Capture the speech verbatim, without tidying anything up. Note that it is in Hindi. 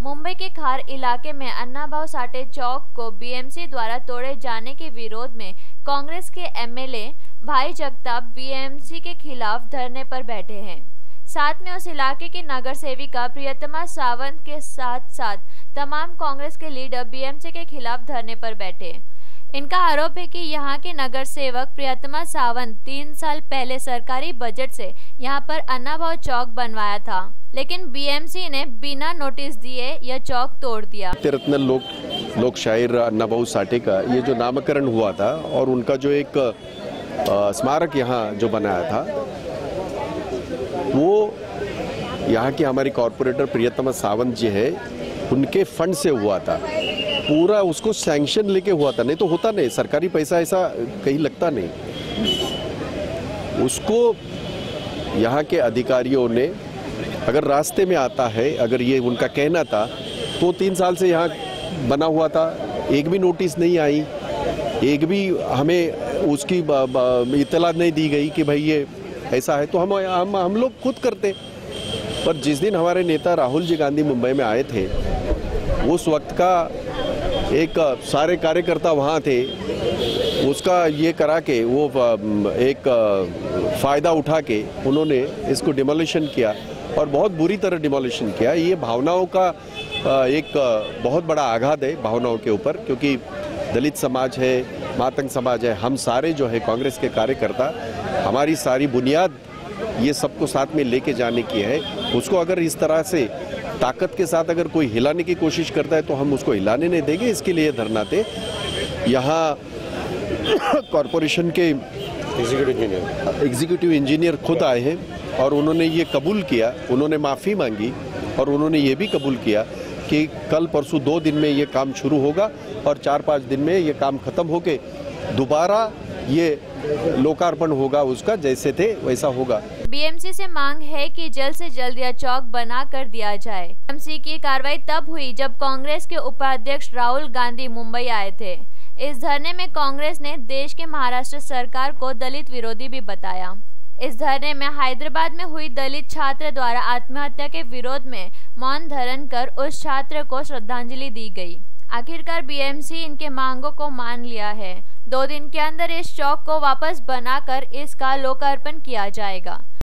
मुंबई के खार इलाके में अन्नाभाऊ साठे चौक को बीएमसी द्वारा तोड़े जाने के विरोध में कांग्रेस के एमएलए भाई जगताप बीएमसी के खिलाफ धरने पर बैठे हैं। साथ में उस इलाके की नगर सेविका प्रियतमा सावंत के साथ साथ तमाम कांग्रेस के लीडर बीएमसी के खिलाफ धरने पर बैठे। इनका आरोप है कि यहां के नगर सेवक प्रियतमा सावंत तीन साल पहले सरकारी बजट से यहां पर अन्नाभाऊ चौक बनवाया था, लेकिन बीएमसी ने बिना नोटिस दिए यह चौक तोड़ दिया। रत्न लोक लोक शायर अन्नाभाऊ साठे का ये जो नामकरण हुआ था और उनका जो एक स्मारक यहाँ जो बनाया था, वो यहाँ की हमारी कॉरपोरेटर प्रियतमा सावंत जी है, उनके फंड से हुआ था। पूरा उसको सैंक्शन लेके हुआ था, नहीं तो होता नहीं, सरकारी पैसा ऐसा कहीं लगता नहीं। उसको यहाँ के अधिकारियों ने, अगर रास्ते में आता है, अगर ये उनका कहना था, तो तीन साल से यहाँ बना हुआ था, एक भी नोटिस नहीं आई, एक भी हमें उसकी इत्तला नहीं दी गई कि भाई ये ऐसा है, तो हम हम हम लोग खुद करते। पर जिस दिन हमारे नेता राहुल जी गांधी मुंबई में आए थे, उस वक्त का एक सारे कार्यकर्ता वहाँ थे, उसका ये करा के वो एक फ़ायदा उठा के उन्होंने इसको डिमोलिशन किया और बहुत बुरी तरह डिमोलिशन किया। ये भावनाओं का एक बहुत बड़ा आघात है भावनाओं के ऊपर, क्योंकि दलित समाज है, मातंग समाज है, हम सारे जो है कांग्रेस के कार्यकर्ता, हमारी सारी बुनियाद ये सबको साथ में लेके जाने की है। उसको अगर इस तरह से ताकत के साथ अगर कोई हिलाने की कोशिश करता है तो हम उसको हिलाने नहीं देंगे। इसके लिए धरना थे। यहाँ कॉरपोरेशन के एग्जीक्यूटिव इंजीनियर एग्जीक्यूटिव इंजीनियर खुद आए हैं और उन्होंने ये कबूल किया, उन्होंने माफ़ी मांगी और उन्होंने ये भी कबूल किया कि कल परसों दो दिन में ये काम शुरू होगा और चार पाँच दिन में ये काम ख़त्म होके दोबारा ये लोकार्पण होगा, उसका जैसे थे वैसा होगा। बीएमसी से मांग है कि जल्द से जल्द यह चौक बना कर दिया जाए। बीएमसी की कार्रवाई तब हुई जब कांग्रेस के उपाध्यक्ष राहुल गांधी मुंबई आए थे। इस धरने में कांग्रेस ने देश के महाराष्ट्र सरकार को दलित विरोधी भी बताया। इस धरने में हैदराबाद में हुई दलित छात्र द्वारा आत्महत्या के विरोध में मौन धारण कर उस छात्र को श्रद्धांजलि दी गई। आखिरकार बीएमसी इनके मांगों को मान लिया है। दो दिन के अंदर इस चौक को वापस बनाकर इसका लोकार्पण किया जाएगा।